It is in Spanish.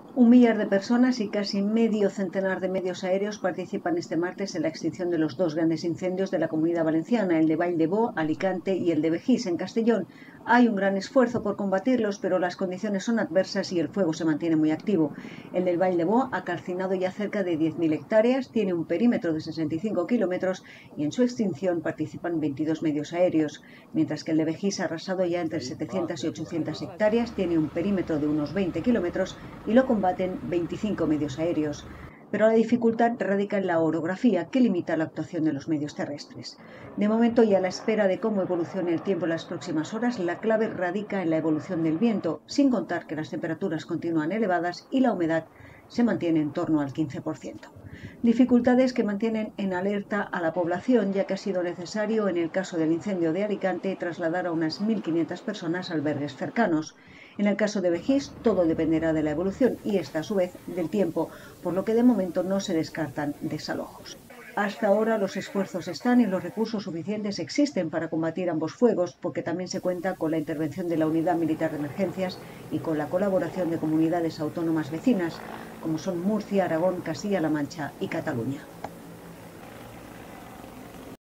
Un millar de personas y casi medio centenar de medios aéreos participan este martes en la extinción de los dos grandes incendios de la Comunidad Valenciana, el de Vall d'Ebo, Alicante, y el de Begís, en Castellón. Hay un gran esfuerzo por combatirlos, pero las condiciones son adversas y el fuego se mantiene muy activo. El del Vall d'Ebo ha calcinado ya cerca de 10.000 hectáreas, tiene un perímetro de 65 kilómetros y en su extinción participan 22 medios aéreos, mientras que el de Begís ha arrasado ya entre 700 y 800 hectáreas, tiene un perímetro de unos 20 kilómetros y lo combaten 25 medios aéreos. Pero la dificultad radica en la orografía, que limita la actuación de los medios terrestres. De momento, y a la espera de cómo evolucione el tiempo en las próximas horas, la clave radica en la evolución del viento, sin contar que las temperaturas continúan elevadas y la humedad se mantiene en torno al 15%. Dificultades que mantienen en alerta a la población, ya que ha sido necesario, en el caso del incendio de Alicante, trasladar a unas 1.500 personas a albergues cercanos. En el caso de Begís, todo dependerá de la evolución y esta, a su vez, del tiempo, por lo que de momento no se descartan desalojos. Hasta ahora los esfuerzos están y los recursos suficientes existen para combatir ambos fuegos, porque también se cuenta con la intervención de la Unidad Militar de Emergencias y con la colaboración de comunidades autónomas vecinas, como son Murcia, Aragón, Castilla-La Mancha y Cataluña.